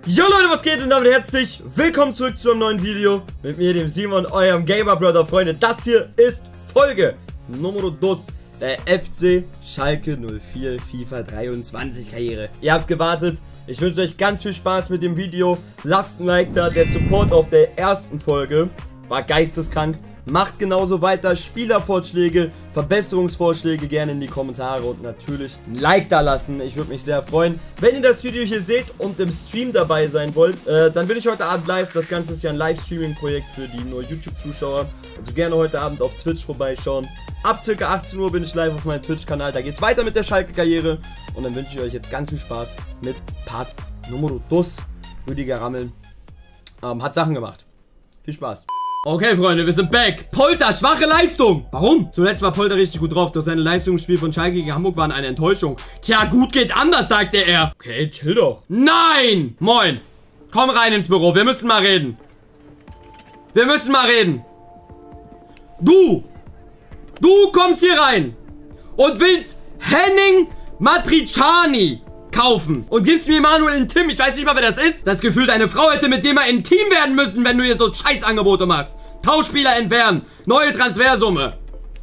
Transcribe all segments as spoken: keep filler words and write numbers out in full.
Jo Leute, was geht denn damit? Herzlich willkommen zurück zu einem neuen Video mit mir, dem Simon, eurem Gamer Brother. Freunde, das hier ist Folge Nummer zwei der F C Schalke null vier FIFA dreiundzwanzig Karriere. Ihr habt gewartet, ich wünsche euch ganz viel Spaß mit dem Video. Lasst ein Like da, der Support auf der ersten Folge war geisteskrank. Macht genauso weiter, Spielervorschläge, Verbesserungsvorschläge gerne in die Kommentare und natürlich ein Like da lassen. Ich würde mich sehr freuen. Wenn ihr das Video hier seht und im Stream dabei sein wollt, äh, dann bin ich heute Abend live. Das Ganze ist ja ein Livestreaming-Projekt für die nur YouTube-Zuschauer. Also gerne heute Abend auf Twitch vorbeischauen. Ab ca. achtzehn Uhr bin ich live auf meinem Twitch-Kanal. Da geht es weiter mit der Schalke-Karriere. Und dann wünsche ich euch jetzt ganz viel Spaß mit Part Nummer zwei. Rüdiger Rammel ähm, hat Sachen gemacht. Viel Spaß. Okay, Freunde, wir sind back. Polter, schwache Leistung. Warum? Zuletzt war Polter richtig gut drauf, doch seine Leistung im Spiel von Schalke gegen Hamburg waren eine Enttäuschung. Tja, gut geht anders, sagte er. Okay, chill doch. Nein! Moin. Komm rein ins Büro, wir müssen mal reden. Wir müssen mal reden. Du! Du kommst hier rein und willst Henning Matriciani kaufen und gibst mir Manuel in Tim. Ich weiß nicht mal, wer das ist. Das Gefühl, deine Frau hätte mit dem mal intim werden müssen, wenn du hier so Scheißangebote machst. Tauschspieler entfernen. Neue Transfersumme.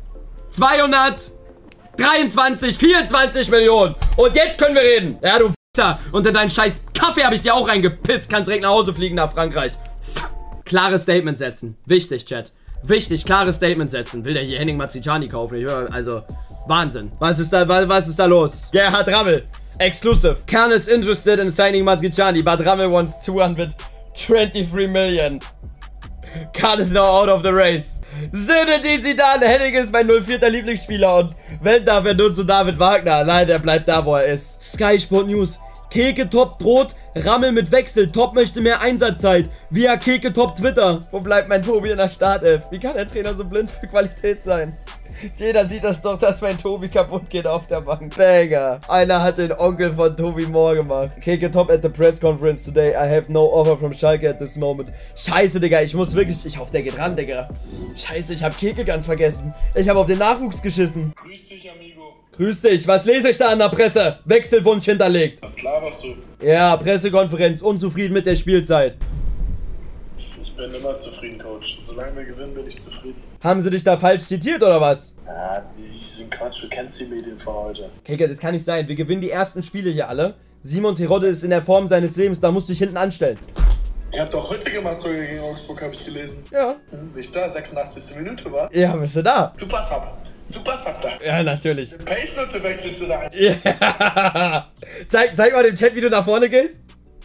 zweihundertdreiundzwanzig, vierundzwanzig Millionen. Und jetzt können wir reden. Ja, du Wichser. Und in deinen scheiß Kaffee habe ich dir auch reingepisst. Kannst direkt nach Hause fliegen nach Frankreich. Klares Statement setzen. Wichtig, Chat. Wichtig, klares Statement setzen. Will der hier Henning Matriciani kaufen? Ich höre, also, Wahnsinn. Was ist da, was ist da los? Gerhard Rammel. Exclusive. Khan is interested in signing Matriciani, but Rammel wants two hundred twenty-three million. Khan is now out of the race. Zinedine Zidane, Henning ist mein null vierter Lieblingsspieler und wenn darf er nur zu David Wagner. Nein, der bleibt da, wo er ist. Sky Sport News. Keke Top droht, Rammel mit Wechsel. Top möchte mehr Einsatzzeit. Via Keke Top Twitter. Wo bleibt mein Tobi in der Startelf? Wie kann der Trainer so blind für Qualität sein? Jeder sieht das doch, dass mein Tobi kaputt geht auf der Bank. Banger. Einer hat den Onkel von Tobi Moore gemacht. Keke Top at the press conference today. I have no offer from Schalke at this moment. Scheiße, Digga. Ich muss wirklich... Ich hoffe, der geht ran, Digga. Scheiße, ich habe Keke ganz vergessen. Ich habe auf den Nachwuchs geschissen. Grüß dich, Amigo. Grüß dich. Was lese ich da an der Presse? Wechselwunsch hinterlegt. Was laberst du? Ja, Pressekonferenz. Unzufrieden mit der Spielzeit. Ich bin immer zufrieden, Coach. Solange wir gewinnen, bin ich zufrieden. Haben sie dich da falsch zitiert, oder was? Ja, die sind Quatsch. Du kennst die Medien von heute. Keke, das kann nicht sein. Wir gewinnen die ersten Spiele hier alle. Simon Terodde ist in der Form seines Lebens. Da musst du dich hinten anstellen. Ihr habt doch heute gemacht, sogar gegen Augsburg, habe ich gelesen. Ja. Hm, bin ich da? sechsundachtzigste Minute, war? Ja, bist du da? Super Sub. Super Sub da. Ja, natürlich. Pace-Note wechselst du da ein. Ja. Zeig, zeig mal dem Chat, wie du nach vorne gehst.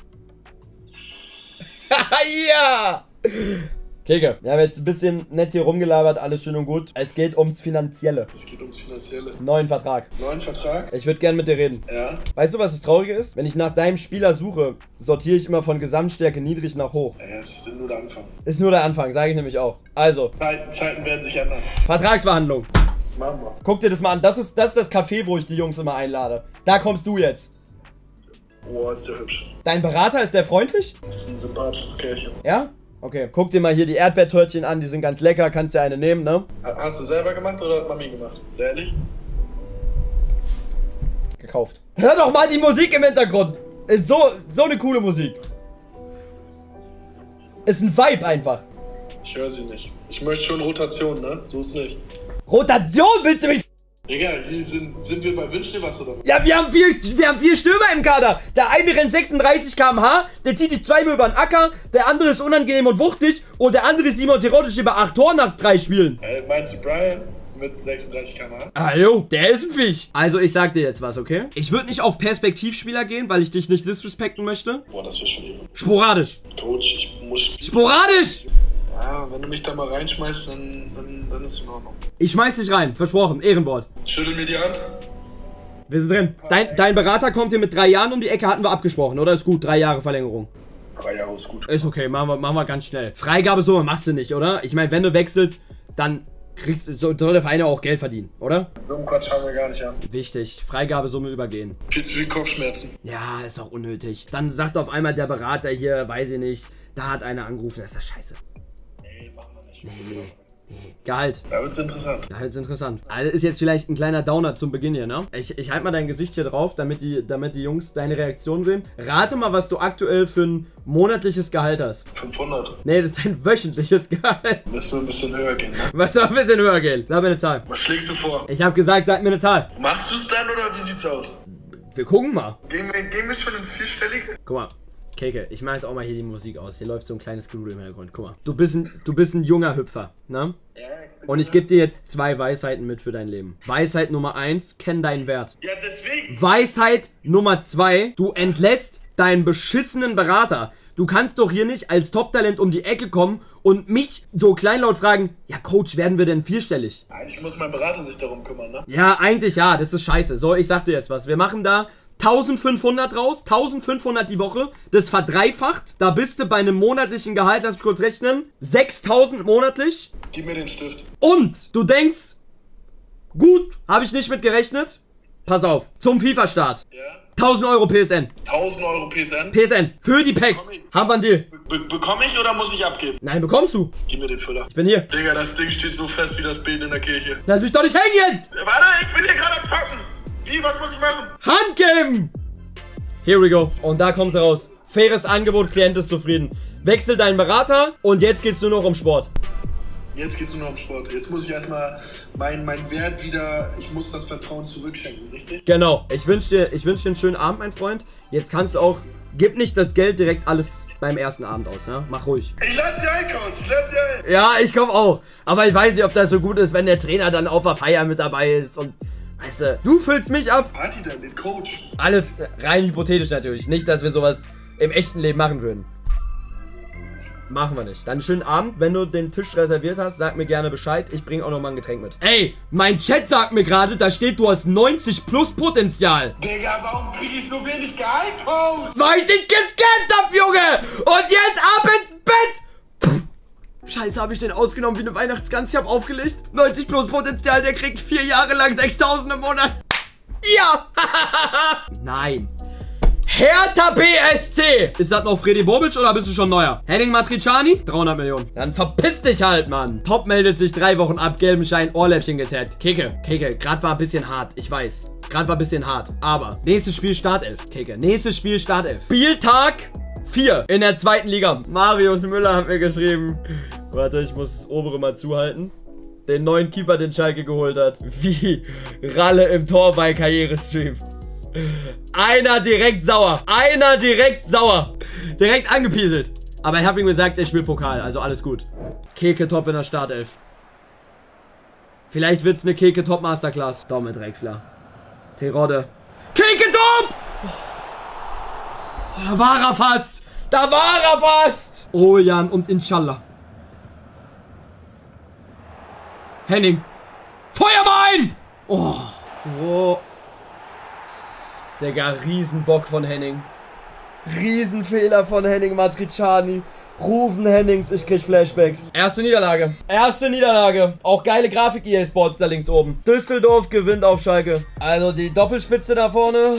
Ja. Keke, wir haben jetzt ein bisschen nett hier rumgelabert, alles schön und gut. Es geht ums Finanzielle. Es geht ums Finanzielle. Neuen Vertrag. Neuen Vertrag? Ich würde gerne mit dir reden. Ja. Weißt du, was das Traurige ist? Wenn ich nach deinem Spieler suche, sortiere ich immer von Gesamtstärke niedrig nach hoch. Ja, das ist nur der Anfang. Ist nur der Anfang, sage ich nämlich auch. Also. Zeiten, Zeiten werden sich ändern. Vertragsverhandlung. Machen wir. Guck Guck dir das mal an. Das ist, das ist das Café, wo ich die Jungs immer einlade. Da kommst du jetzt. Boah, ist der hübsch. Dein Berater, ist der freundlich? Das ist ein sympathisches Kerlchen. Ja? Okay. Guck dir mal hier die Erdbeertörtchen an, die sind ganz lecker, kannst dir eine nehmen, ne? Hast du selber gemacht oder hat Mami gemacht? Sehr ehrlich? Gekauft. Hör doch mal die Musik im Hintergrund! Ist so, so eine coole Musik. Ist ein Vibe einfach. Ich höre sie nicht. Ich möchte schon Rotation, ne? So ist nicht. Rotation, willst du mich... Digga, hier sind, sind wir bei Wünsch dir was oder was? Ja, wir haben vier, wir haben vier Stürmer im Kader. Der eine rennt sechsunddreißig Kilometer pro Stunde, der zieht dich zweimal über den Acker, der andere ist unangenehm und wuchtig und der andere ist Simon Terodde über acht Tore nach drei Spielen. Äh, meinst du Brian mit sechsunddreißig Kilometer pro Stunde? Ah jo, der ist ein Fisch. Also ich sag dir jetzt was, okay? Ich würde nicht auf Perspektivspieler gehen, weil ich dich nicht disrespekten möchte. Boah, das wäre schon eben. Sporadisch. Coach, ich muss... Sporadisch! Ja, wenn du mich da mal reinschmeißt, dann, dann, dann ist es in Ordnung. Ich schmeiß dich rein, versprochen, Ehrenwort. Schüttel mir die Hand. Wir sind drin. Dein, dein Berater kommt hier mit drei Jahren um die Ecke, hatten wir abgesprochen, oder? Ist gut, drei Jahre Verlängerung. Drei Jahre ist gut. Ist okay, machen wir, machen wir ganz schnell. Freigabesumme machst du nicht, oder? Ich meine, wenn du wechselst, dann kriegst, soll der Verein auch Geld verdienen, oder? So einen Quatsch fangen wir gar nicht an. Wichtig, Freigabesumme übergehen. Viel zu viel Kopfschmerzen. Ja, ist auch unnötig. Dann sagt auf einmal der Berater hier, weiß ich nicht, da hat einer angerufen, das ist das scheiße. Nee, machen wir nicht. Nee. Nee, Gehalt. Da wird's interessant. Gehalt ist interessant. Also ist jetzt vielleicht ein kleiner Downer zum Beginn hier, ne? Ich, ich halte mal dein Gesicht hier drauf, damit die, damit die Jungs deine Reaktion sehen. Rate mal, was du aktuell für ein monatliches Gehalt hast. fünfhundert. Nee, das ist ein wöchentliches Gehalt. Müssen wir ein bisschen höher gehen, ne? Was soll ein bisschen höher gehen? Sag mir eine Zahl. Was schlägst du vor? Ich habe gesagt, sag mir eine Zahl. Machst du's dann oder wie sieht's aus? Wir gucken mal. Gehen wir, gehen wir schon ins Vierstellige? Guck mal. Keke, ich mache jetzt auch mal hier die Musik aus. Hier läuft so ein kleines Gedudel im Hintergrund. Guck mal. Du bist ein, du bist ein junger Hüpfer, ne? Ja. Und ich gebe dir jetzt zwei Weisheiten mit für dein Leben. Weisheit Nummer eins, kenn deinen Wert. Ja, deswegen. Weisheit Nummer zwei, du entlässt deinen beschissenen Berater. Du kannst doch hier nicht als Top-Talent um die Ecke kommen und mich so kleinlaut fragen, ja Coach, werden wir denn vierstellig? Eigentlich muss mein Berater sich darum kümmern, ne? Ja, eigentlich ja, das ist scheiße. So, ich sag dir jetzt was. Wir machen da eintausendfünfhundert raus, eintausendfünfhundert die Woche, das verdreifacht. Da bist du bei einem monatlichen Gehalt, lass mich kurz rechnen, sechstausend monatlich. Gib mir den Stift. Und du denkst, gut, habe ich nicht mit gerechnet. Pass auf, zum FIFA-Start. Ja? tausend Euro P S N. tausend Euro P S N? P S N, für die Packs. Haben wir einen Deal. Be bekomme ich oder muss ich abgeben? Nein, bekommst du. Gib mir den Füller. Ich bin hier. Digga, das Ding steht so fest wie das Bild in der Kirche. Lass mich doch nicht hängen jetzt. Warte, ich bin hier gerade am Packen. Wie, was muss ich machen? Hand geben. Here we go. Und da kommt's raus. Faires Angebot, Klient ist zufrieden. Wechsel deinen Berater und jetzt geht's nur noch um Sport. Jetzt geht's nur noch um Sport. Jetzt muss ich erstmal meinen mein Wert wieder, ich muss das Vertrauen zurückschenken, richtig? Genau. Ich wünsche dir, ich wünsch dir einen schönen Abend, mein Freund. Jetzt kannst du auch, gib nicht das Geld direkt alles beim ersten Abend aus, ne? Mach ruhig. Ich lade sie ein, Coach. Ich lade sie ein. Ja, ich komm auch. Aber ich weiß nicht, ob das so gut ist, wenn der Trainer dann auf der Feier mit dabei ist und, weißt du, du füllst mich ab. Party dann, den Coach. Alles rein hypothetisch natürlich. Nicht, dass wir sowas im echten Leben machen würden. Machen wir nicht. Dann schönen Abend. Wenn du den Tisch reserviert hast, sag mir gerne Bescheid. Ich bringe auch noch mal ein Getränk mit. Ey, mein Chat sagt mir gerade, da steht, du hast neunzig plus Potenzial. Digga, warum kriege ich so wenig Gehalt, Coach? Weil ich dich gescannt hab, Junge! Und jetzt ab ins Bett! Puh. Scheiße, habe ich den ausgenommen wie eine Weihnachtsgans. Ich hab aufgelegt. neunzig plus Potenzial, der kriegt vier Jahre lang sechstausend im Monat. Ja! Nein. Hertha B S C! Ist das noch Freddy Bobic oder bist du schon neuer? Henning Matriciani? dreihundert Millionen. Dann verpiss dich halt, Mann. Top meldet sich drei Wochen ab, gelben Schein, Ohrläppchen gezerrt. Keke, Keke, grad war ein bisschen hart, ich weiß. Grad war ein bisschen hart, aber nächstes Spiel Startelf, Keke. Nächstes Spiel Startelf. Spieltag vier in der zweiten Liga. Marius Müller hat mir geschrieben. Warte, ich muss das obere mal zuhalten. Den neuen Keeper, den Schalke geholt hat. Wie Ralle im Tor bei Karrierestream. Einer direkt sauer. Einer direkt sauer. Direkt angepieselt. Aber ich habe ihm gesagt, er spielt Pokal. Also alles gut. Keke top in der Startelf. Vielleicht wird es eine Keke top Masterclass. Daumen Drechsler. Terodde. Keke top! Oh, da war er fast. Da war er fast. Oh Jan und Inshallah. Henning. Feuer mal ein! Oh. Oh. Digga, Riesenbock von Henning. Riesenfehler von Henning Matriciani. Rufen Hennings, ich krieg Flashbacks. Erste Niederlage. Erste Niederlage. Auch geile Grafik E A Sports da links oben. Düsseldorf gewinnt auf Schalke. Also die Doppelspitze da vorne.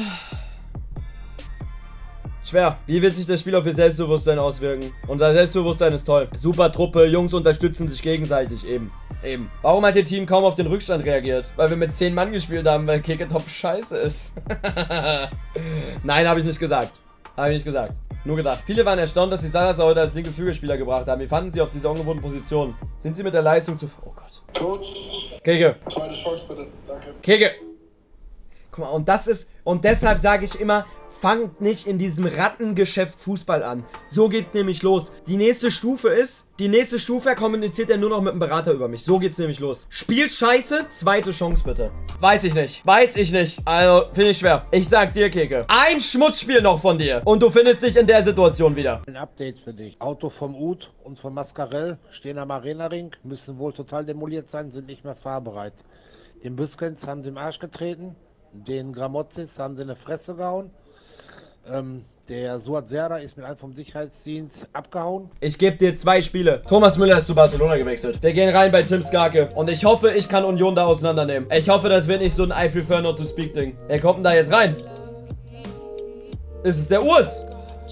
Schwer. Wie wird sich das Spiel auf ihr Selbstbewusstsein auswirken? Unser Selbstbewusstsein ist toll. Super Truppe, Jungs unterstützen sich gegenseitig eben. Eben. Warum hat ihr Team kaum auf den Rückstand reagiert? Weil wir mit zehn Mann gespielt haben, weil Keke top scheiße ist. Nein, habe ich nicht gesagt. Habe ich nicht gesagt. Nur gedacht. Viele waren erstaunt, dass sie Salazar heute als linke Flügelspieler gebracht haben. Wie fanden sie auf dieser ungewohnten Position? Sind sie mit der Leistung zu... Oh Gott. Coach. Keke. Zweite Chance bitte. Danke. Keke. Guck mal, und das ist... Und deshalb sage ich immer... Fangt nicht in diesem Rattengeschäft Fußball an. So geht's nämlich los. Die nächste Stufe ist, die nächste Stufe kommuniziert er nur noch mit dem Berater über mich. So geht's nämlich los. Spielt scheiße, zweite Chance bitte. Weiß ich nicht. Weiß ich nicht. Also, finde ich schwer. Ich sag dir, Keke. Ein Schmutzspiel noch von dir. Und du findest dich in der Situation wieder. Ein Update für dich. Auto vom Ud und von Mascarell stehen am Arena-Ring, müssen wohl total demoliert sein, sind nicht mehr fahrbereit. Den Büskens haben sie im Arsch getreten. Den Gramozis haben sie in die Fresse gehauen. Ähm, der Suat Serdar ist mit einem vom Sicherheitsdienst abgehauen. Ich gebe dir zwei Spiele. Thomas Müller ist zu Barcelona gewechselt. Wir gehen rein bei Tim Skarke. Und ich hoffe, ich kann Union da auseinandernehmen. Ich hoffe, das wird nicht so ein I prefer not to speak Ding. Wer kommt denn da jetzt rein? Ist es der Urs?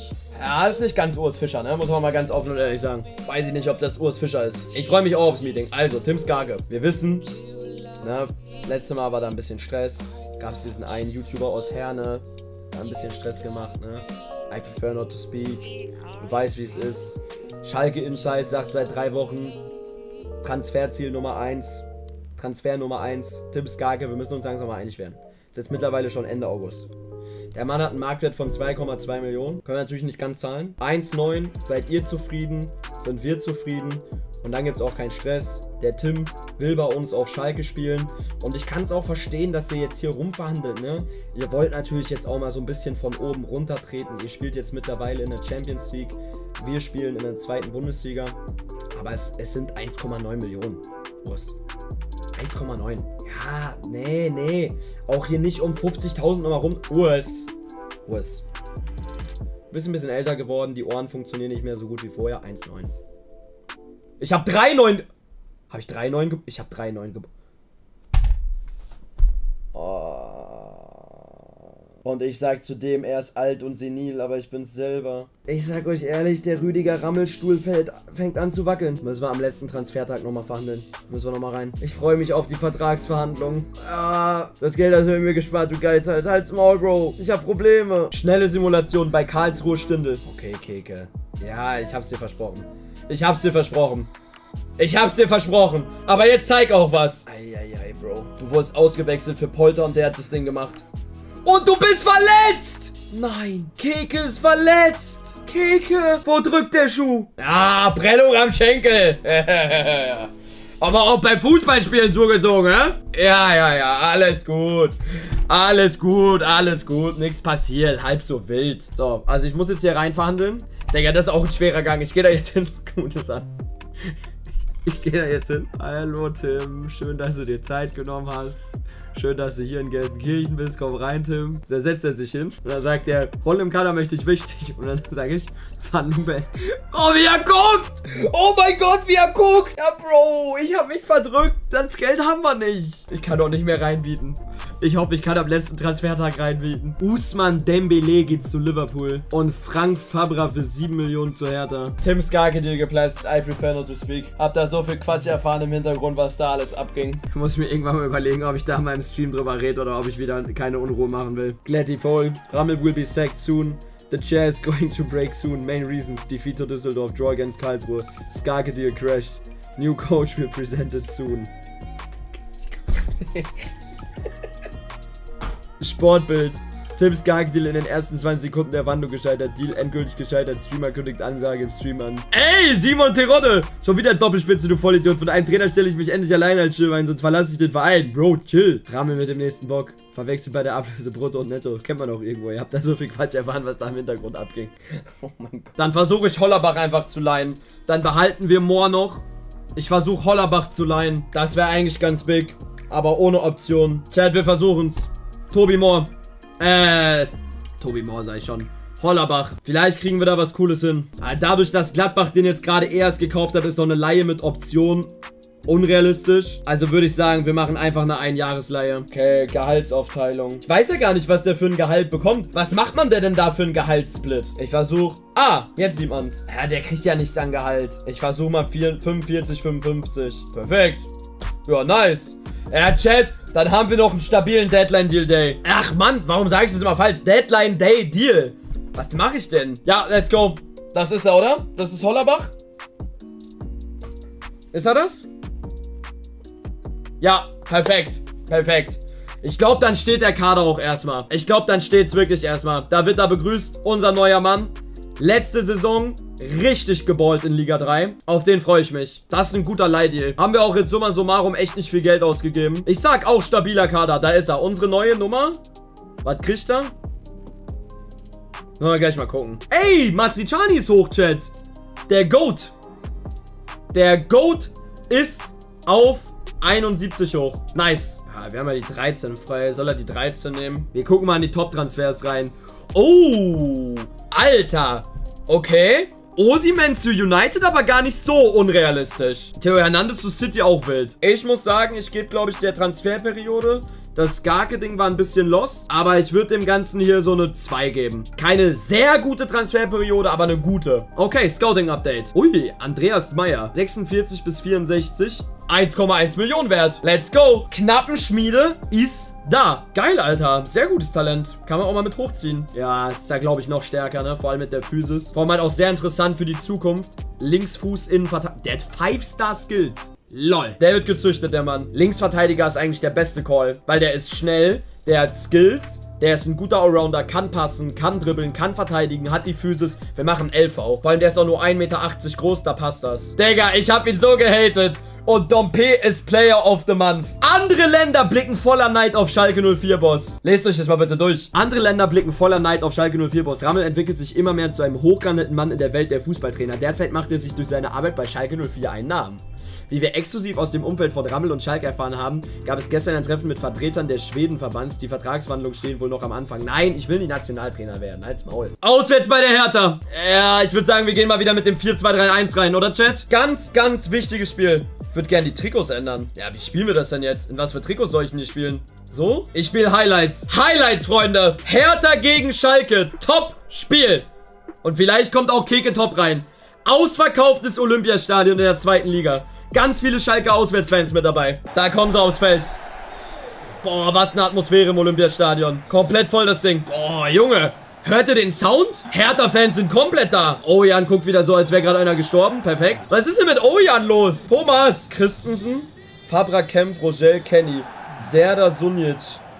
Ja, das ist nicht ganz Urs Fischer, ne? Muss man mal ganz offen und ehrlich sagen. Weiß ich nicht, ob das Urs Fischer ist. Ich freue mich auch aufs Meeting. Also, Tim Skarke. Wir wissen, ne? Letztes Mal war da ein bisschen Stress. Gab es diesen einen YouTuber aus Herne. Da ein bisschen Stress gemacht, ne? I prefer not to speak. Du weißt, wie es ist. Schalke Insight sagt seit drei Wochen Transferziel Nummer eins. Transfer Nummer eins. Tim Skarke. Wir müssen uns langsam mal einig werden. Ist jetzt mittlerweile schon Ende August. Der Mann hat einen Marktwert von zwei Komma zwei Millionen. Können wir natürlich nicht ganz zahlen. eins Komma neun. Seid ihr zufrieden? Sind wir zufrieden? Und dann gibt es auch keinen Stress. Der Tim will bei uns auf Schalke spielen. Und ich kann es auch verstehen, dass ihr jetzt hier rumverhandelt, ne? Ihr wollt natürlich jetzt auch mal so ein bisschen von oben runter treten. Ihr spielt jetzt mittlerweile in der Champions League. Wir spielen in der zweiten Bundesliga. Aber es, es sind eins Komma neun Millionen. Urs. eins Komma neun. Ja, nee, nee. Auch hier nicht um fünfzigtausend nochmal rum. Urs. Urs. Bist ein bisschen älter geworden. Die Ohren funktionieren nicht mehr so gut wie vorher. eins Komma neun. Ich habe drei Komma neun. Habe ich drei Komma neun? Ich habe drei Komma neun. Oh. Und ich sag zudem, er ist alt und senil, aber ich bin's selber. Ich sag euch ehrlich, der Rüdiger Rammelstuhl fällt, fängt an zu wackeln. Müssen wir am letzten Transfertag nochmal verhandeln. Müssen wir nochmal rein. Ich freue mich auf die Vertragsverhandlungen. Ah, das Geld hast du mir gespart, du Geizhals. Halt's Maul, Bro. Ich hab Probleme. Schnelle Simulation bei Karlsruhe Stindl. Okay, Keke. Ja, ich hab's dir versprochen. Ich hab's dir versprochen. Ich hab's dir versprochen. Aber jetzt zeig auch was. Eieiei, Bro. Du wurdest ausgewechselt für Polter und der hat das Ding gemacht. Und du bist verletzt! Nein, Keke ist verletzt. Keke, wo drückt der Schuh? Ah, Prellung am Schenkel. Aber auch beim Fußballspielen zugezogen, hä? Ja, ja, ja, alles gut. Alles gut, alles gut. Nichts passiert, halb so wild. So, also ich muss jetzt hier rein verhandeln. Digga, das ist auch ein schwerer Gang. Ich gehe da jetzt hin. Gutes an. Ich gehe da jetzt hin. Hallo Tim, schön, dass du dir Zeit genommen hast. Schön, dass du hier in Gelsenkirchen bist. Komm rein, Tim. Da setzt er sich hin. Und dann sagt er, Rolle im Kader möchte ich wichtig. Und dann sage ich, Van Nuben. Oh, wie er guckt! Oh mein Gott, wie er guckt! Ja, Bro, ich habe mich verdrückt. Das Geld haben wir nicht. Ich kann doch nicht mehr reinbieten. Ich hoffe, ich kann am letzten Transfertag reinbieten. Ousmane Dembélé geht zu Liverpool. Und Frank Fabra für sieben Millionen zu Hertha. Tim Skarke Deal geplatzt. I prefer not to speak. Hab da so viel Quatsch erfahren im Hintergrund, was da alles abging. Muss ich mir irgendwann mal überlegen, ob ich da mal im Stream drüber rede oder ob ich wieder keine Unruhe machen will. Gladdy Pole. Rammel will be sacked soon. The chair is going to break soon. Main reasons. Defeat to Düsseldorf. Draw against Karlsruhe. Skarke Deal crashed. New coach will presented soon. Sportbild. Tim Skarke Deal in den ersten zwanzig Sekunden der Wandlung gescheitert. Deal endgültig gescheitert. Streamer kündigt Ansage im Stream an. Ey, Simon Terodde! Schon wieder Doppelspitze, du Vollidiot. Von einem Trainer stelle ich mich endlich allein als Schillwein, sonst verlasse ich den Verein. Bro, chill. Rammel mit dem nächsten Bock. Verwechselt bei der Ablöse Brutto und Netto. Kennt man auch irgendwo. Ihr habt da so viel Quatsch erfahren, was da im Hintergrund abging. Oh mein Gott. Dann versuche ich Hollerbach einfach zu leihen. Dann behalten wir Mohr noch. Ich versuche Hollerbach zu leihen. Das wäre eigentlich ganz big. Aber ohne Option. Chat, wir versuchen's. Tobi Mohr. Äh, Tobi Mohr sei schon. Hollerbach. Vielleicht kriegen wir da was Cooles hin. Dadurch, dass Gladbach den jetzt gerade erst gekauft hat, ist so eine Leihe mit Option unrealistisch. Also würde ich sagen, wir machen einfach eine Einjahresleihe. Okay, Gehaltsaufteilung. Ich weiß ja gar nicht, was der für ein Gehalt bekommt. Was macht man denn da für einen Gehaltssplit? Ich versuche... Ah, jetzt sieht man's. Ja, der kriegt ja nichts an Gehalt. Ich versuche mal fünfundvierzig, fünfundfünfzig. Perfekt. Ja, nice. Ja, Chat, dann haben wir noch einen stabilen Deadline-Deal-Day. Ach, Mann, warum sage ich das immer falsch? Deadline-Day-Deal. Was mache ich denn? Ja, let's go. Das ist er, oder? Das ist Hollerbach. Ist er das? Ja, perfekt. Perfekt. Ich glaube, dann steht der Kader auch erstmal. Ich glaube, dann steht es wirklich erstmal. Da wird er begrüßt, unser neuer Mann. Letzte Saison richtig geballt in Liga drei. Auf den freue ich mich. Das ist ein guter Leihdeal. Haben wir auch jetzt summa summarum echt nicht viel Geld ausgegeben. Ich sag auch stabiler Kader. Da ist er. Unsere neue Nummer. Was kriegt er? Wollen wir gleich mal gucken. Ey, Matriciani ist hoch, Chat. Der Goat. Der Goat ist auf einundsiebzig hoch. Nice. Ja, wir haben ja die dreizehn frei. Soll er die dreizehn nehmen? Wir gucken mal in die Top-Transfers rein. Oh, Alter. Okay. Osimhen zu United aber gar nicht so unrealistisch. Theo Hernandez zu City auch wild. Ich muss sagen, ich gebe, glaube ich, der Transferperiode. Das Skarke-Ding war ein bisschen lost, aber ich würde dem Ganzen hier so eine zwei geben. Keine sehr gute Transferperiode, aber eine gute. Okay, Scouting-Update. Ui, Andreas Meyer. sechsundvierzig bis vierundsechzig. eins Komma eins Millionen wert. Let's go. Knappenschmiede ist da. Geil, Alter. Sehr gutes Talent. Kann man auch mal mit hochziehen. Ja, ist da, glaube ich, noch stärker, ne? Vor allem mit der Physis. Vor allem halt auch sehr interessant für die Zukunft. Linksfuß, Innenverteidiger. Der hat fünf Star Skills. Lol. Der wird gezüchtet, der Mann. Linksverteidiger ist eigentlich der beste Call. Weil der ist schnell, der hat Skills, der ist ein guter Allrounder, kann passen, kann dribbeln, kann verteidigen, hat die Physis. Wir machen L V. Vor allem der ist auch nur ein Meter achtzig groß, da passt das. Digga, ich hab ihn so gehatet. Und Dompe ist Player of the Month. Andere Länder blicken voller Neid auf Schalke null vier, Boss. Lest euch das mal bitte durch. Andere Länder blicken voller Neid auf Schalke null vier, Boss. Rammel entwickelt sich immer mehr zu einem hochgehandelten Mann in der Welt der Fußballtrainer. Derzeit macht er sich durch seine Arbeit bei Schalke null vier einen Namen. Wie wir exklusiv aus dem Umfeld von Rammel und Schalke erfahren haben, gab es gestern ein Treffen mit Vertretern des Schwedenverbands. Die Vertragsverhandlungen stehen wohl noch am Anfang. Nein, ich will nicht Nationaltrainer werden. Halt's Maul. Auswärts bei der Hertha. Ja, ich würde sagen, wir gehen mal wieder mit dem vier zwei drei eins rein, oder Chat? Ganz, ganz wichtiges Spiel. Ich würde gerne die Trikots ändern. Ja, wie spielen wir das denn jetzt? In was für Trikots soll ich denn hier spielen? So? Ich spiele Highlights. Highlights, Freunde. Hertha gegen Schalke. Top-Spiel. Und vielleicht kommt auch Keke Top rein. Ausverkauftes Olympiastadion in der zweiten Liga. Ganz viele Schalke Auswärtsfans mit dabei. Da kommen sie aufs Feld. Boah, was eine Atmosphäre im Olympiastadion. Komplett voll das Ding. Boah, Junge. Hört ihr den Sound? Hertha-Fans sind komplett da. Ojan guckt wieder so, als wäre gerade einer gestorben. Perfekt. Was ist denn mit Ojan los? Thomas. Christensen. Fabra Kempf, Rogel, Kenny. Serdar Sunjic.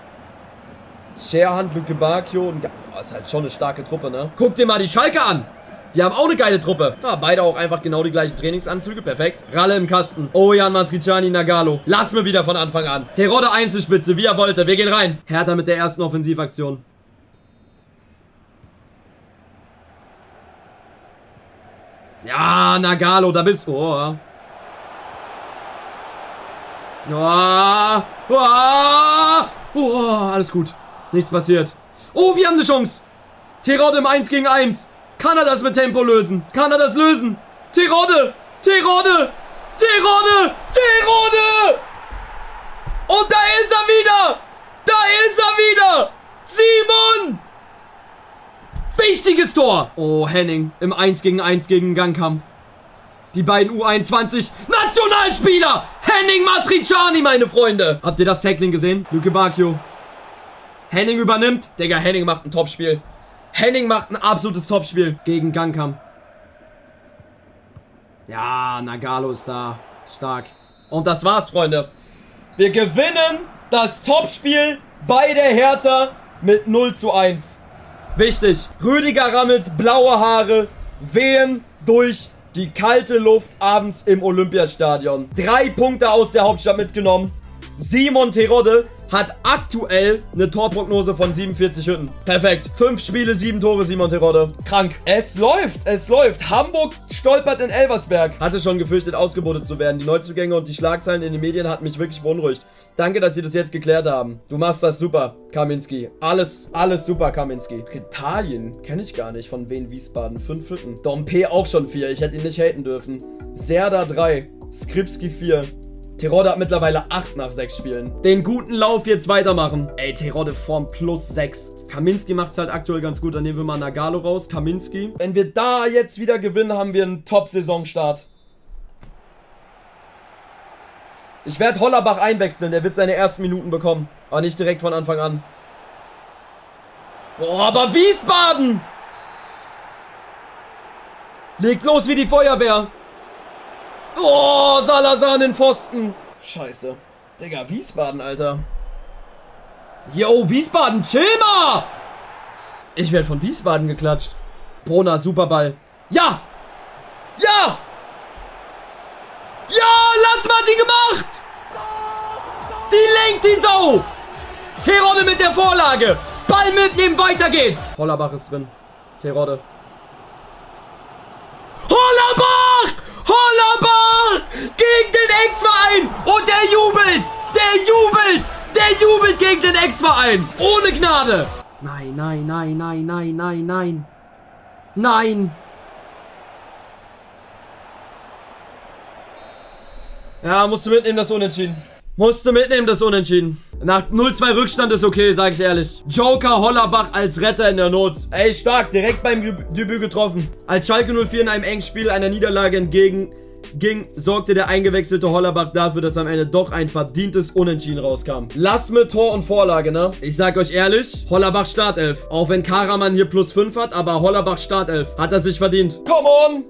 Scherhand, Luke Bacchio. Und oh, ist halt schon eine starke Truppe, ne? Guck dir mal die Schalke an. Die haben auch eine geile Truppe. Ja, beide auch einfach genau die gleichen Trainingsanzüge. Perfekt. Ralle im Kasten. Ojan, Matriciani, Nagalo. Lass mir wieder von Anfang an. Terodde Einzelspitze, wie er wollte. Wir gehen rein. Hertha mit der ersten Offensivaktion. Ja, Nagalo, da bist du. Oh. Oh. Oh. Oh. Alles gut. Nichts passiert. Oh, wir haben eine Chance. Terodde im eins gegen eins. Kann er das mit Tempo lösen? Kann er das lösen? Terodde! Terodde! Terodde! Terodde! Und da ist er wieder! Da ist er wieder! Simon! Wichtiges Tor! Oh, Henning im eins gegen eins gegen Gangkamp. Die beiden U einundzwanzig Nationalspieler! Henning Matriciani, meine Freunde! Habt ihr das Tackling gesehen? Luke Bacchio. Henning übernimmt. Digga, Henning macht ein Topspiel. Henning macht ein absolutes Topspiel gegen Gangkamp. Ja, Nagalo ist da. Stark. Und das war's, Freunde. Wir gewinnen das Topspiel bei der Hertha mit null zu eins. Wichtig. Rüdiger Rammels blaue Haare wehen durch die kalte Luft abends im Olympiastadion. Drei Punkte aus der Hauptstadt mitgenommen. Simon Terodde hat aktuell eine Torprognose von siebenundvierzig Hütten. Perfekt. Fünf Spiele, sieben Tore, Simon Terodde. Krank. Es läuft, es läuft. Hamburg stolpert in Elversberg. Hatte schon gefürchtet, ausgebotet zu werden. Die Neuzugänge und die Schlagzeilen in den Medien hatten mich wirklich beunruhigt. Danke, dass Sie das jetzt geklärt haben. Du machst das super, Kaminski. Alles, alles super, Kaminski. Italien kenne ich gar nicht von Wien Wiesbaden. Fünf Hütten. Dompe auch schon vier. Ich hätte ihn nicht haten dürfen. Serdar drei. Skripski vier. Terodde hat mittlerweile acht nach sechs Spielen. Den guten Lauf jetzt weitermachen. Ey, Terodde Form plus sechs. Kaminski macht es halt aktuell ganz gut. Dann nehmen wir mal Nagalo raus. Kaminski. Wenn wir da jetzt wieder gewinnen, haben wir einen Top-Saisonstart. Ich werde Hollerbach einwechseln. Der wird seine ersten Minuten bekommen. Aber nicht direkt von Anfang an. Boah, aber Wiesbaden! Legt los wie die Feuerwehr. Oh, Salazar in den Pfosten. Scheiße. Digga, Wiesbaden, Alter. Yo, Wiesbaden, chill mal! Ich werde von Wiesbaden geklatscht. Brona, Superball. Ja! Ja! Ja, lass mal die gemacht! Die lenkt die Sau! Terodde mit der Vorlage. Ball mitnehmen, weiter geht's. Hollerbach ist drin. Terodde. Hollerbach! Hollerbach! Gegen den Ex-Verein! Und der jubelt! Der jubelt! Der jubelt gegen den Ex-Verein! Ohne Gnade! Nein, nein, nein, nein, nein, nein, nein. Nein! Ja, musst du mitnehmen, das Unentschieden. Musst du mitnehmen, das Unentschieden. Nach null zwei Rückstand ist okay, sag ich ehrlich. Joker Hollerbach als Retter in der Not. Ey, stark, direkt beim Debüt getroffen. Als Schalke null vier in einem engen Spiel einer Niederlage entgegen ging, sorgte der eingewechselte Hollerbach dafür, dass am Ende doch ein verdientes Unentschieden rauskam. Lass mit Tor und Vorlage, ne? Ich sag euch ehrlich, Hollerbach Startelf. Auch wenn Karaman hier plus fünf hat, aber Hollerbach Startelf. Hat er sich verdient. Come on!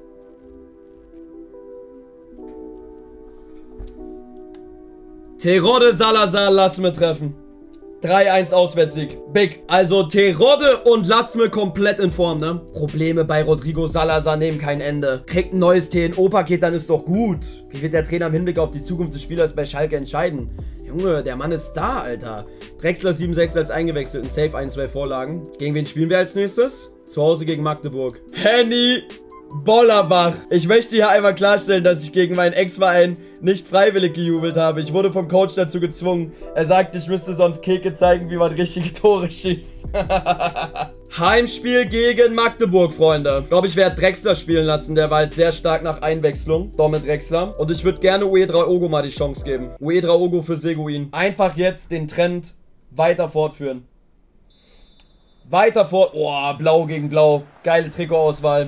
Terodde Salazar, Lasme treffen. drei eins Auswärtssieg. Big. Also Terodde und Lasme komplett in Form, ne? Probleme bei Rodrigo Salazar nehmen kein Ende. Kriegt ein neues T N O-Paket, dann ist doch gut. Wie wird der Trainer im Hinblick auf die Zukunft des Spielers bei Schalke entscheiden? Junge, der Mann ist da, Alter. Drexler sieben sechs als eingewechselt. Safe ein, zwei Vorlagen. Gegen wen spielen wir als nächstes? Zu Hause gegen Magdeburg. Henny Bollerbach. Ich möchte hier einmal klarstellen, dass ich gegen meinen Ex-Verein nicht freiwillig gejubelt habe. Ich wurde vom Coach dazu gezwungen. Er sagte, ich müsste sonst Keke zeigen, wie man richtige Tore schießt. Heimspiel gegen Magdeburg, Freunde. Ich glaube, ich werde Drexler spielen lassen. Der war halt sehr stark nach Einwechslung. Domit Drexler. Und ich würde gerne Uedra Ogo mal die Chance geben. Uedra Ogo für Seguin. Einfach jetzt den Trend weiter fortführen. Weiter fort. Oh, blau gegen blau. Geile Trikotauswahl.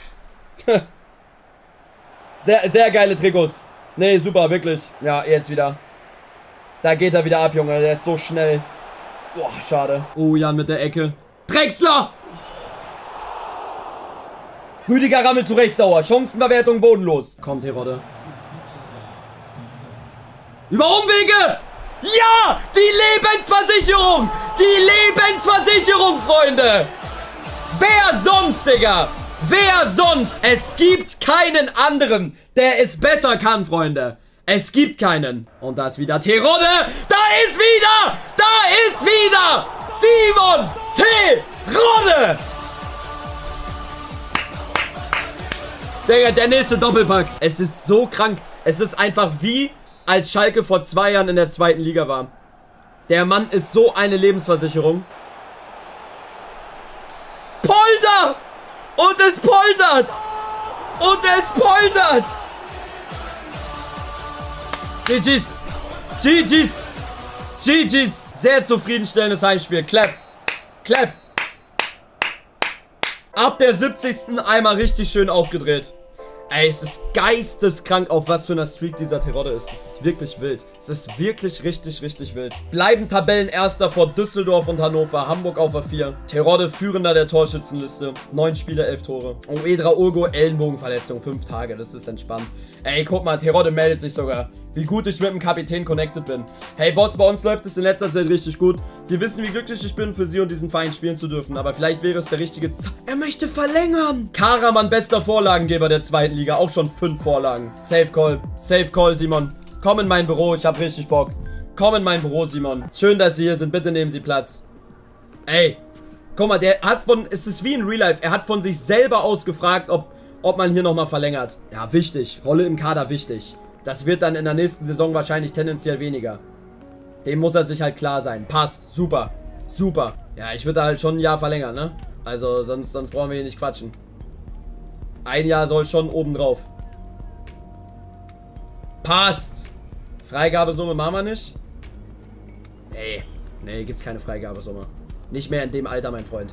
Sehr, sehr geile Trikots. Nee, super, wirklich. Ja, jetzt wieder. Da geht er wieder ab, Junge. Der ist so schnell. Boah, schade. Oh, Jan mit der Ecke. Drexler! Rüdiger rammelt zu Recht sauer. Chancenverwertung bodenlos. Kommt, Terodde. Über Umwege! Ja! Die Lebensversicherung! Die Lebensversicherung, Freunde! Wer sonst, Digga? Wer sonst? Es gibt keinen anderen, der es besser kann, Freunde. Es gibt keinen. Und da ist wieder Terodde. Da ist wieder! Da ist wieder! Simon Terodde! Digga, der nächste Doppelpack. Es ist so krank. Es ist einfach wie, als Schalke vor zwei Jahren in der zweiten Liga war. Der Mann ist so eine Lebensversicherung. Polter! Und es poltert! Und es poltert! G G's! G G's! G G's! Sehr zufriedenstellendes Heimspiel. Clap! Clap! Ab der siebzigsten einmal richtig schön aufgedreht. Ey, es ist geisteskrank, auf was für einer Streak dieser Terodde ist. Das ist wirklich wild. Es ist wirklich richtig, richtig wild. Bleiben Tabellenerster vor Düsseldorf und Hannover. Hamburg auf A vier. Terodde führender der Torschützenliste. Neun Spiele, elf Tore. Uedra Ogo, Ellenbogenverletzung. Fünf Tage, das ist entspannt. Ey, guck mal, Terodde meldet sich sogar. Wie gut ich mit dem Kapitän connected bin. Hey, Boss, bei uns läuft es in letzter Zeit richtig gut. Sie wissen, wie glücklich ich bin, für Sie und diesen Verein spielen zu dürfen. Aber vielleicht wäre es der richtige Z... Er möchte verlängern. Karaman, bester Vorlagengeber der zweiten Liga. Auch schon fünf Vorlagen. Safe Call. Safe Call, Simon. Komm in mein Büro. Ich hab richtig Bock. Komm in mein Büro, Simon. Schön, dass Sie hier sind. Bitte nehmen Sie Platz. Ey. Guck mal, der hat von... Es ist wie in Real Life. Er hat von sich selber aus gefragt, ob, ob man hier nochmal verlängert. Ja, wichtig. Rolle im Kader, wichtig. Das wird dann in der nächsten Saison wahrscheinlich tendenziell weniger. Dem muss er sich halt klar sein. Passt. Super. Super. Ja, ich würde halt schon ein Jahr verlängern, ne? Also, sonst, sonst brauchen wir hier nicht quatschen. Ein Jahr soll schon oben drauf. Passt. Freigabesumme machen wir nicht. Nee. Nee, gibt's keine Freigabesumme. Nicht mehr in dem Alter, mein Freund.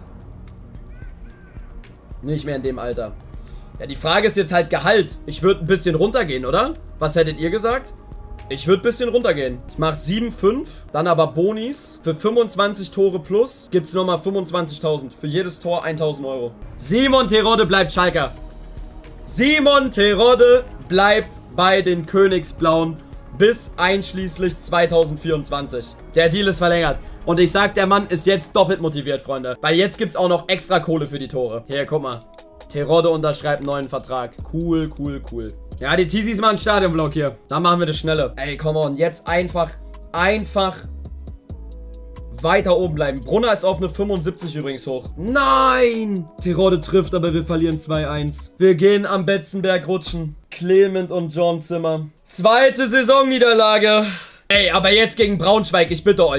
Nicht mehr in dem Alter. Ja, die Frage ist jetzt halt Gehalt. Ich würde ein bisschen runtergehen, oder? Was hättet ihr gesagt? Ich würde ein bisschen runtergehen. Ich mache sieben fünf, dann aber Bonis. Für fünfundzwanzig Tore plus gibt es nochmal fünfundzwanzigtausend. Für jedes Tor eintausend Euro. Simon Terodde bleibt Schalker. Simon Terodde bleibt bei den Königsblauen bis einschließlich zweitausendvierundzwanzig. Der Deal ist verlängert. Und ich sag, der Mann ist jetzt doppelt motiviert, Freunde. Weil jetzt gibt es auch noch extra Kohle für die Tore. Hier, guck mal. Terodde unterschreibt einen neuen Vertrag. Cool, cool, cool. Ja, die Teasies machen einen Stadionvlog hier. Dann machen wir das schnelle. Ey, come on. Jetzt einfach, einfach weiter oben bleiben. Brunner ist auf eine fünfundsiebzig übrigens hoch. Nein! Terodde trifft, aber wir verlieren zwei eins. Wir gehen am Betzenberg rutschen. Clement und John Zimmer. Zweite Saisonniederlage. Ey, aber jetzt gegen Braunschweig. Ich bitte euch.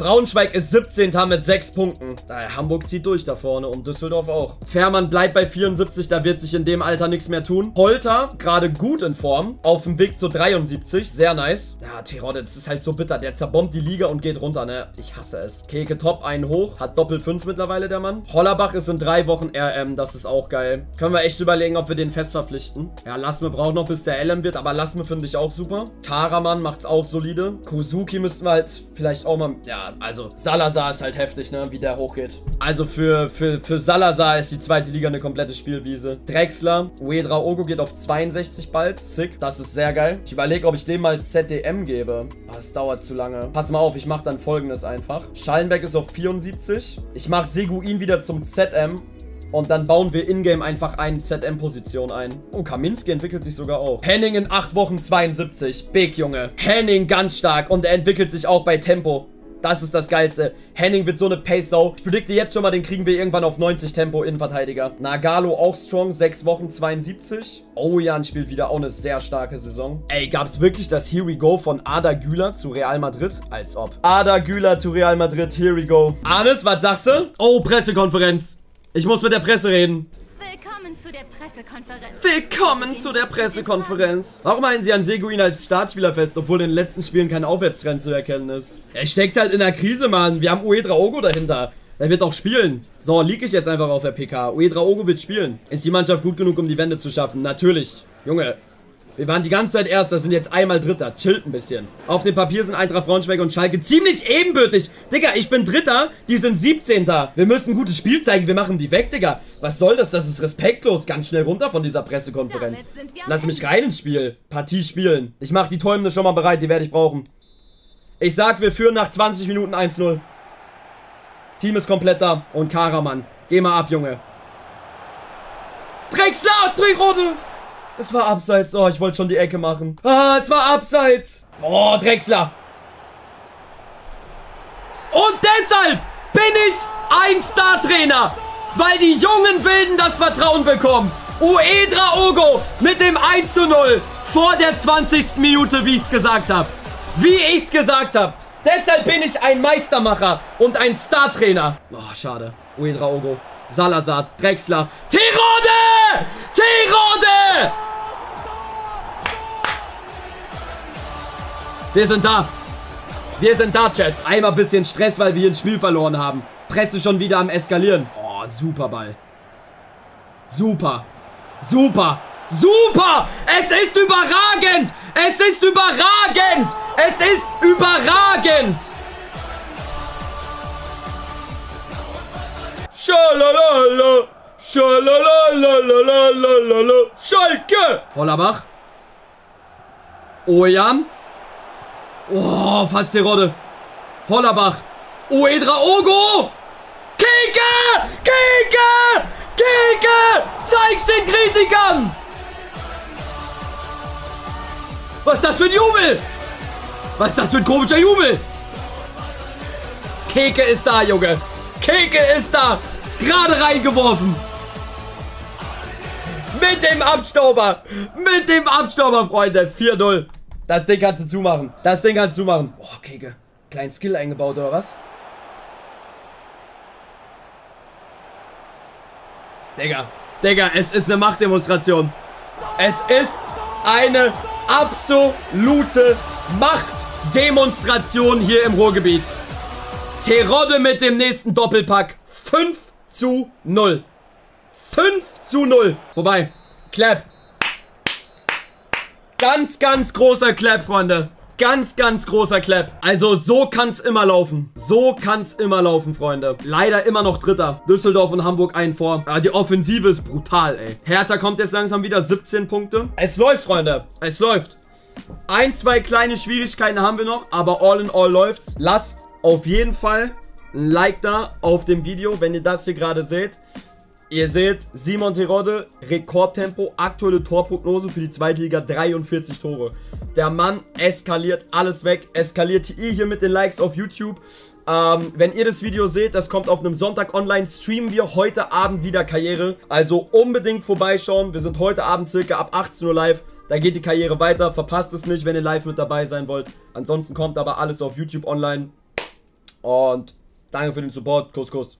Braunschweig ist siebzehnter mit sechs Punkten. Daher Hamburg zieht durch da vorne und Düsseldorf auch. Fährmann bleibt bei vierundsiebzig, da wird sich in dem Alter nichts mehr tun. Polter, gerade gut in Form, auf dem Weg zu dreiundsiebzig, sehr nice. Ja, Terodde, das ist halt so bitter, der zerbombt die Liga und geht runter, ne? Ich hasse es. Keke top, einen hoch, hat doppelt fünf mittlerweile der Mann. Hollerbach ist in drei Wochen R M, das ist auch geil. Können wir echt überlegen, ob wir den fest verpflichten. Ja, Lassme braucht noch, bis der L M wird, aber Lassme finde ich auch super. Karaman macht's auch solide. Kuzuki müssten wir halt vielleicht auch mal, ja, also Salazar ist halt heftig, ne, wie der hochgeht. Also für, für, für Salazar ist die zweite Liga eine komplette Spielwiese. Drexler, Uedraogo geht auf zweiundsechzig bald, sick, das ist sehr geil. Ich überlege, ob ich dem mal Z D M gebe. Ah, es dauert zu lange. Pass mal auf, ich mache dann folgendes einfach. Schallenberg ist auf vierundsiebzig. Ich mache Seguin wieder zum Z M. Und dann bauen wir in-game einfach eine Z M-Position ein. Oh, Kaminski entwickelt sich sogar auch. Henning in acht Wochen zweiundsiebzig. Big, Junge. Henning ganz stark. Und er entwickelt sich auch bei Tempo. Das ist das Geilste. Henning wird so eine Pace-Sau. Ich predikte jetzt schon mal, den kriegen wir irgendwann auf neunzig Tempo Innenverteidiger. Nagalo auch strong. sechs Wochen zweiundsiebzig. Ojan spielt wieder auch eine sehr starke Saison. Ey, gab es wirklich das Here We Go von Arda Güler zu Real Madrid? Als ob. Arda Güler zu Real Madrid. Here we go. Arnes, was sagst du? Oh, Pressekonferenz. Ich muss mit der Presse reden. Willkommen zu der Pressekonferenz. Willkommen zu der Pressekonferenz. Warum halten Sie an Seguin als Startspieler fest, obwohl in den letzten Spielen kein Aufwärtstrend zu erkennen ist? Er steckt halt in der Krise, Mann. Wir haben Uedraogo dahinter. Der wird auch spielen. So, liege ich jetzt einfach auf der P K. Uedraogo wird spielen. Ist die Mannschaft gut genug, um die Wende zu schaffen? Natürlich. Junge, wir waren die ganze Zeit Erster, sind jetzt einmal Dritter. Chillt ein bisschen. Auf dem Papier sind Eintracht Braunschweig und Schalke ziemlich ebenbürtig. Digga, ich bin Dritter, die sind siebzehnter. Wir müssen ein gutes Spiel zeigen, wir machen die weg, Digga. Was soll das? Das ist respektlos. Ganz schnell runter von dieser Pressekonferenz. Lass mich rein ins Spiel. Partie spielen. Ich mach die Täumende schon mal bereit, die werde ich brauchen. Ich sag, wir führen nach zwanzig Minuten eins null. Team ist komplett da. Und Karaman. Geh mal ab, Junge. Drexler, Terodde. Es war abseits. Oh, ich wollte schon die Ecke machen. Ah, es war abseits. Oh, Drexler. Und deshalb bin ich ein Star-Trainer. Weil die jungen Wilden das Vertrauen bekommen. Uedraogo mit dem eins zu null. Vor der zwanzigsten Minute, wie ich es gesagt habe. Wie ich es gesagt habe. Deshalb bin ich ein Meistermacher und ein Star-Trainer. Oh, schade. Uedraogo. Salazar, Drexler. Terodde! Terodde! Wir sind da. Wir sind da, Chat. Einmal ein bisschen Stress, weil wir hier ein Spiel verloren haben. Presse schon wieder am Eskalieren. Oh, super Ball. Super. Super. Super! Es ist überragend! Es ist überragend! Es ist überragend! Schalalala! Schalalalalalala! Schalke! Hollerbach. Ojan. Oh, fast Terodde. Hollerbach. Uedraogo! Keke! Keke! Keke! Zeig's den Kritikern! Was ist das für ein Jubel? Was ist das für ein komischer Jubel? Keke ist da, Junge. Keke ist da. Gerade reingeworfen. Mit dem Abstauber. Mit dem Abstauber, Freunde. vier null. Das Ding kannst du zumachen. Das Ding kannst du zumachen. Oh, Keke. Kleinen Skill eingebaut, oder was? Digga. Digga, es ist eine Machtdemonstration. Es ist eine absolute Machtdemonstration hier im Ruhrgebiet. Terodde mit dem nächsten Doppelpack. fünf zu null. fünf zu null. Vorbei. Clap. Ganz, ganz großer Clap, Freunde. Ganz, ganz großer Clap. Also so kann's immer laufen. So kann's immer laufen, Freunde. Leider immer noch Dritter. Düsseldorf und Hamburg einen vor. Aber die Offensive ist brutal, ey. Hertha kommt jetzt langsam wieder. siebzehn Punkte. Es läuft, Freunde. Es läuft. Ein, zwei kleine Schwierigkeiten haben wir noch. Aber all in all läuft's. Lasst auf jeden Fall ein Like da auf dem Video, wenn ihr das hier gerade seht. Ihr seht, Simon Terodde, Rekordtempo, aktuelle Torprognose für die zweite Liga, dreiundvierzig Tore. Der Mann eskaliert alles weg, eskaliert ihr hier mit den Likes auf YouTube. Ähm, wenn ihr das Video seht, das kommt auf einem Sonntag online, streamen wir heute Abend wieder Karriere. Also unbedingt vorbeischauen, wir sind heute Abend circa ab achtzehn Uhr live. Da geht die Karriere weiter, verpasst es nicht, wenn ihr live mit dabei sein wollt. Ansonsten kommt aber alles auf YouTube online. Und danke für den Support. Kuss, Kuss.